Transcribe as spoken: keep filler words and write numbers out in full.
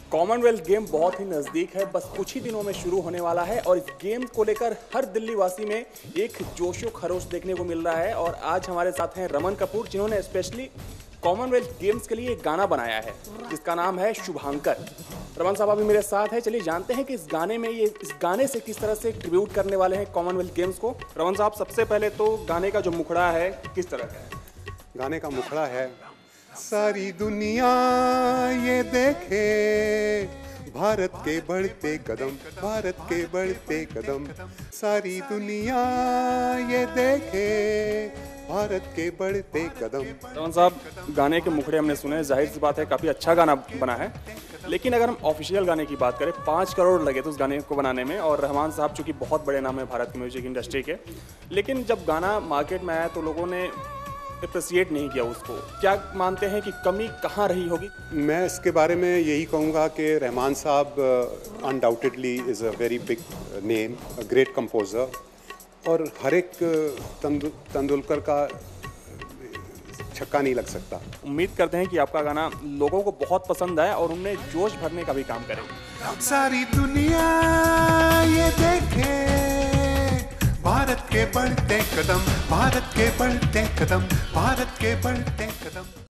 Commonwealth game बहुत ही नज़दीक है, बस कुछ ही दिनों में शुरू होने वाला है और इस गेम को लेकर हर दिल्ली वासी में एक जोशो खरोश देखने को मिल रहा है। और आज हमारे साथ हैं रमन कपूर, जिन्होंने स्पेशली कॉमनवेल्थ गेम्स के लिए एक गाना बनाया है जिसका नाम है शुभांकर। रमन साहब अभी मेरे साथ है, चलिए जानते हैं कि इस गाने में ये इस गाने से किस तरह से ट्रिब्यूट करने वाले हैं कॉमनवेल्थ गेम्स को। रमन साहब, सबसे पहले तो गाने का जो मुखड़ा है किस तरह का है? गाने का मुखड़ा है, सारी दुनिया ये देखे भारत के बढ़ते कदम, भारत के बढ़ते कदम, सारी दुनिया ये देखे भारत के बढ़ते कदम। रमन साहब, गाने के मुखड़े हमने सुने, जाहिर सी बात है काफ़ी अच्छा गाना बना है, लेकिन अगर हम ऑफिशियल गाने की बात करें, पाँच करोड़ लगे थे उस गाने को बनाने में। और रहमान साहब चूँकि बहुत बड़े नाम है भारत की म्यूजिक इंडस्ट्री के, लेकिन जब गाना मार्केट में आया तो लोगों ने अप्रिसिएट नहीं किया उसको। क्या मानते हैं कि कमी कहाँ रही होगी? मैं इसके बारे में यही कहूँगा कि रहमान साहब undoubtedly is a very big name, a great composer, और हर एक तंदु, तेंदुलकर का छक्का नहीं लग सकता। उम्मीद करते हैं कि आपका गाना लोगों को बहुत पसंद आए और उनमें जोश भरने का भी काम करे। सारी दुनिया ये देखे भारत के बढ़ते कदम, भारत के बढ़ते कदम, भारत के बढ़ते कदम।